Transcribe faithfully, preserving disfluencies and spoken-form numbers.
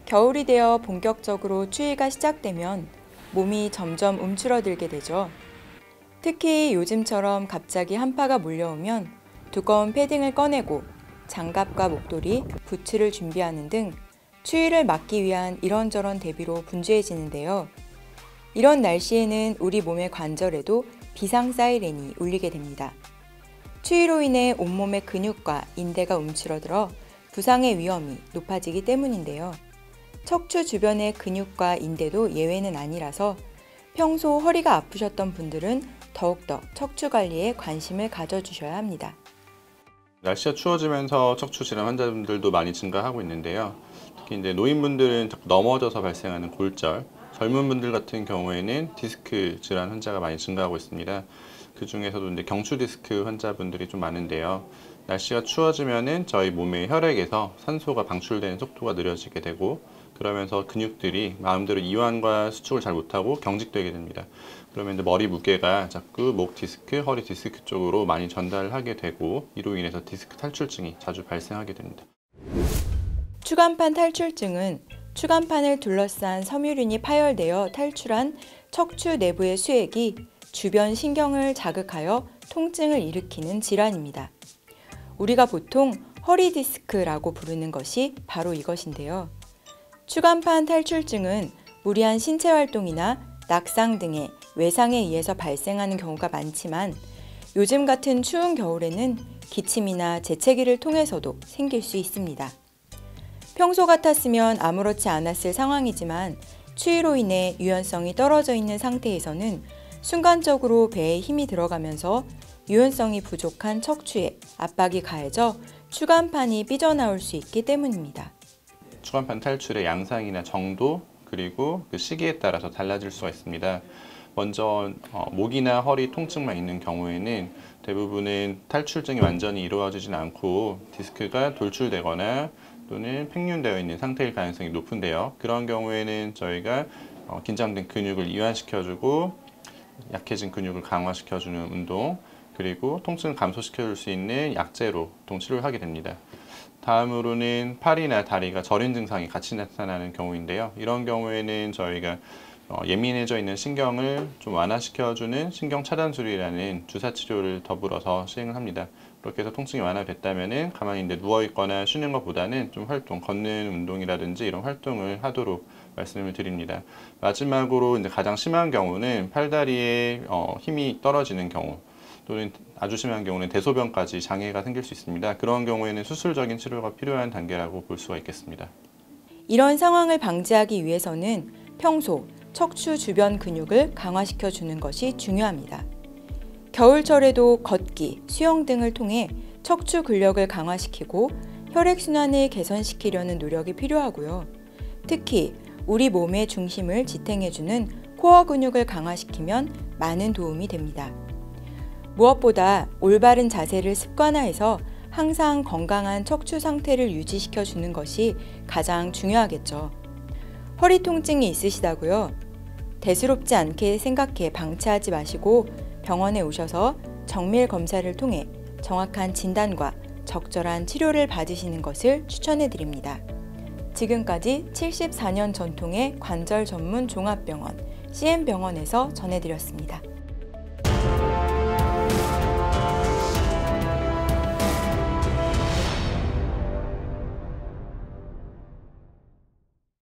겨울이 되어 본격적으로 추위가 시작되면 몸이 점점 움츠러들게 되죠. 특히 요즘처럼 갑자기 한파가 몰려오면 두꺼운 패딩을 꺼내고 장갑과 목도리, 부츠를 준비하는 등 추위를 막기 위한 이런저런 대비로 분주해지는데요. 이런 날씨에는 우리 몸의 관절에도 비상 사이렌이 울리게 됩니다. 추위로 인해 온몸의 근육과 인대가 움츠러들어 부상의 위험이 높아지기 때문인데요. 척추 주변의 근육과 인대도 예외는 아니라서 평소 허리가 아프셨던 분들은 더욱더 척추 관리에 관심을 가져주셔야 합니다. 날씨가 추워지면서 척추 질환 환자분들도 많이 증가하고 있는데요. 특히 이제 노인분들은 자꾸 넘어져서 발생하는 골절, 젊은 분들 같은 경우에는 디스크 질환 환자가 많이 증가하고 있습니다. 그 중에서도 이제 경추 디스크 환자분들이 좀 많은데요. 날씨가 추워지면은 저희 몸의 혈액에서 산소가 방출되는 속도가 느려지게 되고, 그러면서 근육들이 마음대로 이완과 수축을 잘 못하고 경직되게 됩니다. 그러면 이제 머리 무게가 자꾸 목 디스크, 허리 디스크 쪽으로 많이 전달하게 되고, 이로 인해서 디스크 탈출증이 자주 발생하게 됩니다. 추간판 탈출증은 추간판을 둘러싼 섬유륜이 파열되어 탈출한 척추 내부의 수액이 주변 신경을 자극하여 통증을 일으키는 질환입니다. 우리가 보통 허리 디스크라고 부르는 것이 바로 이것인데요. 추간판 탈출증은 무리한 신체 활동이나 낙상 등의 외상에 의해서 발생하는 경우가 많지만 요즘 같은 추운 겨울에는 기침이나 재채기를 통해서도 생길 수 있습니다. 평소 같았으면 아무렇지 않았을 상황이지만 추위로 인해 유연성이 떨어져 있는 상태에서는 순간적으로 배에 힘이 들어가면서 유연성이 부족한 척추에 압박이 가해져 추간판이 삐져나올 수 있기 때문입니다. 추간판 탈출의 양상이나 정도, 그리고 그 시기에 따라서 달라질 수가 있습니다. 먼저 어, 목이나 허리 통증만 있는 경우에는 대부분은 탈출증이 완전히 이루어지진 않고 디스크가 돌출되거나 또는 팽윤되어 있는 상태일 가능성이 높은데요. 그런 경우에는 저희가 어, 긴장된 근육을 이완시켜주고 약해진 근육을 강화시켜주는 운동, 그리고 통증을 감소시켜줄 수 있는 약제로 보통 치료를 하게 됩니다. 다음으로는 팔이나 다리가 저린 증상이 같이 나타나는 경우인데요. 이런 경우에는 저희가 어, 예민해져 있는 신경을 좀 완화시켜주는 신경 차단술이라는 주사 치료를 더불어서 시행을 합니다. 그렇게 해서 통증이 완화됐다면 가만히 이제 누워있거나 쉬는 것보다는 좀 활동, 걷는 운동이라든지 이런 활동을 하도록 말씀을 드립니다. 마지막으로 이제 가장 심한 경우는 팔다리에 어, 힘이 떨어지는 경우, 또는 아주 심한 경우는 대소변까지 장애가 생길 수 있습니다. 그런 경우에는 수술적인 치료가 필요한 단계라고 볼 수가 있겠습니다. 이런 상황을 방지하기 위해서는 평소 척추 주변 근육을 강화시켜 주는 것이 중요합니다. 겨울철에도 걷기, 수영 등을 통해 척추 근력을 강화시키고 혈액순환을 개선시키려는 노력이 필요하고요. 특히 우리 몸의 중심을 지탱해주는 코어 근육을 강화시키면 많은 도움이 됩니다. 무엇보다 올바른 자세를 습관화해서 항상 건강한 척추 상태를 유지시켜 주는 것이 가장 중요하겠죠. 허리 통증이 있으시다고요? 대수롭지 않게 생각해 방치하지 마시고 병원에 오셔서 정밀 검사를 통해 정확한 진단과 적절한 치료를 받으시는 것을 추천해 드립니다. 지금까지 칠십사 년 전통의 관절 전문 종합병원 씨엠병원에서 전해드렸습니다.